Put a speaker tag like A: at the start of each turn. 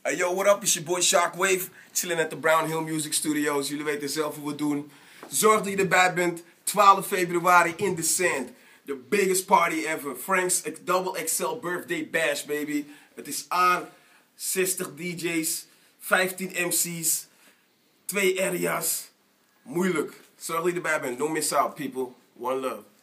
A: Hey yo, what up? It's your boy Shockwave. Chilling at de Brown Hill Music Studios. Jullie weten zelf hoe we het doen. Zorg dat je erbij bent. 12 februari in the Sand. The biggest party ever. Frank's Double XL Birthday Bash, baby. Het is aan. 60 DJ's. 15 MC's. 2 areas. Moeilijk. Zorg dat je erbij bent. Don't miss out, people. One love.